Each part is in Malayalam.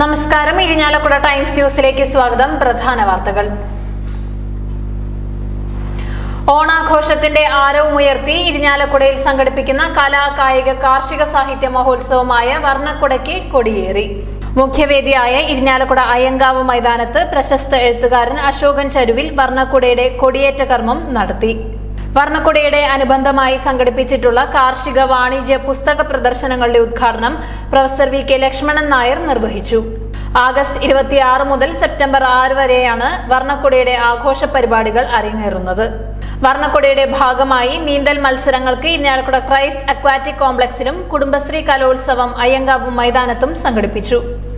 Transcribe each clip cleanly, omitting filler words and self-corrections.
നമസ്കാരം. ഇരിഞ്ഞാലക്കുട ടൈംസ് ന്യൂസിലേക്ക് സ്വാഗതം. പ്രധാന വാർത്തകൾ. ഓണാഘോഷത്തിന്റെ ആരവമുയർത്തി ഇരിഞ്ഞാലക്കുടയിൽ സംഘടിപ്പിക്കുന്ന കലാ കായിക കാർഷിക സാഹിത്യ മഹോത്സവമായ വർണ്ണക്കുടയ്ക്ക് കൊടിയേറി. മുഖ്യവേദിയായ ഇരിഞ്ഞാലക്കുട അയ്യങ്കാവ് മൈതാനത്ത് പ്രശസ്ത എഴുത്തുകാരൻ അശോകൻ ചരുവിൽ വർണ്ണക്കുടയുടെ കൊടിയേറ്റ കർമ്മം നടത്തി. വർണ്ണക്കുടയുടെ അനുബന്ധമായി സംഘടിപ്പിച്ചിട്ടുള്ള കാർഷിക വാണിജ്യ പുസ്തക പ്രദർശനങ്ങളുടെ ഉദ്ഘാടനം professor V K Lakshmanan Nair നിർവഹിച്ചു. ആഗസ്റ്റ് 26 മുതൽ സെപ്റ്റംബർ 6 വരെയാണ് വർണ്ണക്കുടയുടെ ആഘോഷ പരിപാടികൾ അരങ്ങേറുന്നത്. വർണ്ണക്കുടയുടെ ഭാഗമായി നീന്തൽ മത്സരങ്ങൾക്ക് ഇരിഞ്ഞാലക്കുട ക്രൈസ്റ്റ് അക്വാറ്റിക് കോംപ്ലക്സിലും കുടുംബശ്രീ കലോത്സവം അയ്യങ്കാവ് മൈതാനത്തും സംഘടിപ്പിച്ചു.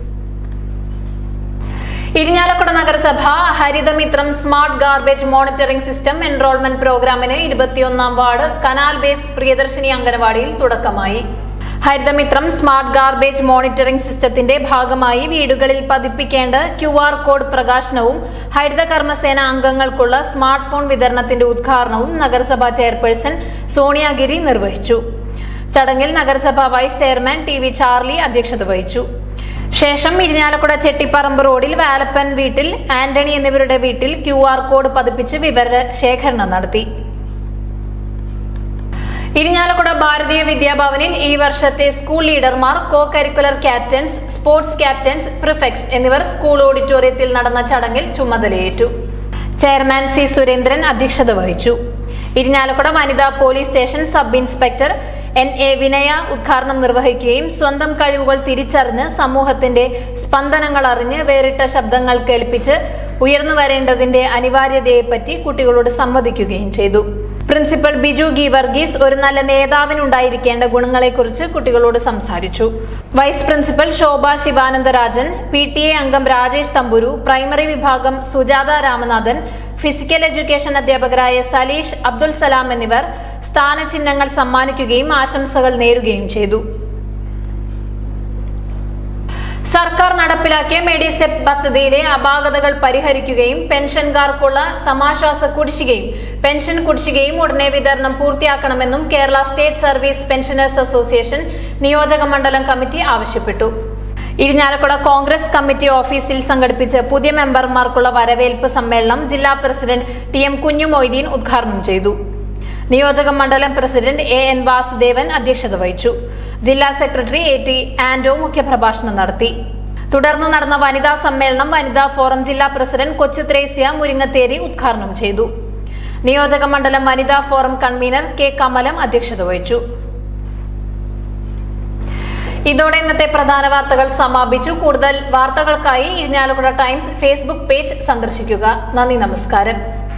ഇരിഞ്ഞാലക്കുട നഗരസഭ Harithamithram smart garbage monitoring system enrolment പ്രോഗ്രാമിന് 21ാം വാർഡ് കനാൽ ബേസ് പ്രിയദർശിനി അംഗനവാടിയിൽ തുടക്കമായി. ഹരിതമിത്രം സ്മാർട്ട് ഗാർബേജ് മോണിറ്ററിംഗ് സിസ്റ്റത്തിന്റെ ഭാഗമായി വീടുകളിൽ പതിപ്പിക്കേണ്ട QR കോഡ് പ്രകാശനവും ഹരിതകർമ്മസേന അംഗങ്ങൾക്കുള്ള സ്മാർട്ട് ഫോൺ വിതരണത്തിന്റെ ഉദ്ഘാടനവും നഗരസഭാ ചെയർപേഴ്സൺ സോണിയാഗിരി നിർവഹിച്ചു. ചടങ്ങിൽ നഗരസഭാ വൈസ് ചെയർമാൻ TV ചാർലി അധ്യക്ഷത വഹിച്ചു. ശേഷം ഇരിഞ്ഞാലക്കുട ചെട്ടിപ്പറമ്പ് റോഡിൽ വാലപ്പൻ വീട്ടിൽ ആന്റണി എന്നിവരുടെ വീട്ടിൽ QR കോഡ് പതിപ്പിച്ച് വിവര ശേഖരണം നടത്തി. ഇരിഞ്ഞാലക്കുട ഭാരതീയ വിദ്യാഭവനിൽ ഈ വർഷത്തെ സ്കൂൾ ലീഡർമാർ, co curricular captains, sports captains, prefects എന്നിവർ സ്കൂൾ ഓഡിറ്റോറിയത്തിൽ നടന്ന ചടങ്ങിൽ ചുമതലയേറ്റു. ചെയർമാൻ C സുരേന്ദ്രൻ അധ്യക്ഷത വഹിച്ചു. ഇരിഞ്ഞാലക്കുട വനിതാ police station sub inspector NA Vinaya ഉദ്ഘാടനം നിർവഹിക്കുകയും സ്വന്തം കഴിവുകൾ തിരിച്ചറിഞ്ഞ് സമൂഹത്തിന്റെ സ്പന്ദനങ്ങൾ അറിഞ്ഞ് വേറിട്ട ശബ്ദങ്ങൾ കേൾപ്പിച്ച് ഉയർന്നു വരേണ്ടതിന്റെ അനിവാര്യതയെപ്പറ്റി കുട്ടികളോട് സംവദിക്കുകയും ചെയ്തു. പ്രിൻസിപ്പൽ ബിജു ഗീവർഗീസ് ഒരു നല്ല നേതാവിനുണ്ടായിരിക്കേണ്ട ഗുണങ്ങളെക്കുറിച്ച് കുട്ടികളോട് സംസാരിച്ചു. Vice principal Shobha Sivanandarajan, PTA അംഗം രാജേഷ് തമ്പുരു, പ്രൈമറി വിഭാഗം സുജാത രാമനാഥൻ, ഫിസിക്കൽ എഡ്യൂക്കേഷൻ അധ്യാപകരായ സലീഷ്, അബ്ദുൽ സലാം എന്നിവർ സ്ഥാനചിഹ്നങ്ങൾ സമ്മാനിക്കുകയും ആശംസകൾ നേരുകയും ചെയ്തു. സർക്കാർ നടപ്പിലാക്കിയ മെഡിസെപ് പദ്ധതിയിലെ അപാകതകൾ പരിഹരിക്കുകയും പെൻഷൻകാർക്കുള്ള സമാശ്വാസ കുടിശ്ശികയും പെൻഷൻ കുടിശ്ശികയും ഉടനെ വിതരണം പൂർത്തിയാക്കണമെന്നും Kerala state service pensioners association നിയോജക മണ്ഡലം കമ്മിറ്റി ആവശ്യപ്പെട്ടു. ഇരിഞ്ഞാലക്കുട കോൺഗ്രസ് കമ്മിറ്റി ഓഫീസിൽ സംഘടിപ്പിച്ച പുതിയ മെമ്പർമാർക്കുള്ള വരവേൽപ്പ് സമ്മേളനം ജില്ലാ പ്രസിഡന്റ് TM കുഞ്ഞു മൊയ്തീൻ ഉദ്ഘാടനം ചെയ്തു. നിയോജക മണ്ഡലം പ്രസിഡന്റ് AN വാസുദേവൻ അധ്യക്ഷത വഹിച്ചു. ജില്ലാ സെക്രട്ടറി AT ആന്റോ മുഖ്യപ്രഭാഷണം നടത്തി. തുടർന്ന് നടന്ന വനിതാ സമ്മേളനം വനിതാ ഫോറം ജില്ലാ പ്രസിഡന്റ് കൊച്ചു ത്രേസ്യ മുരിങ്ങത്തേരി ഉദ്ഘാടനം ചെയ്തു. നിയോജക മണ്ഡലം വനിതാ ഫോറം കൺവീനർ K കമലം അധ്യക്ഷത വഹിച്ചു. ഇതോടെ ഇന്നത്തെ പ്രധാന വാർത്തകൾ സമാപിച്ചു. കൂടുതൽ വാർത്തകൾക്കായി ഇരിഞ്ഞാലക്കുട ടൈംസ് ഫേസ്ബുക്ക് പേജ് സന്ദർശിക്കുക. നന്ദി, നമസ്കാരം.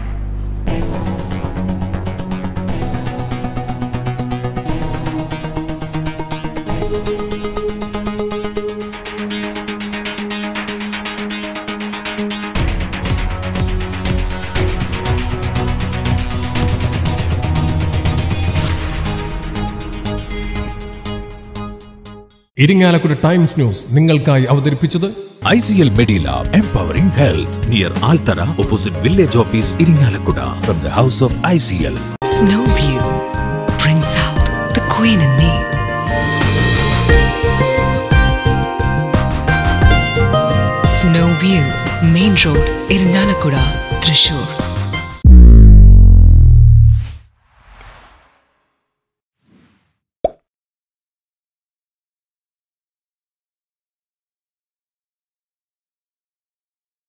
ഇരിങ്ങാലക്കുട ടൈംസ് ന്യൂസ് നിങ്ങൾക്കായി അവതരിപ്പിച്ചത് ICL Medilab, empowering health, near Altara, opposite Village Office, Iringalakkuda, from the house of ICL. Snow View brings out the queen in me. Snow View, Main Road, Iringalakkuda, Thrissur.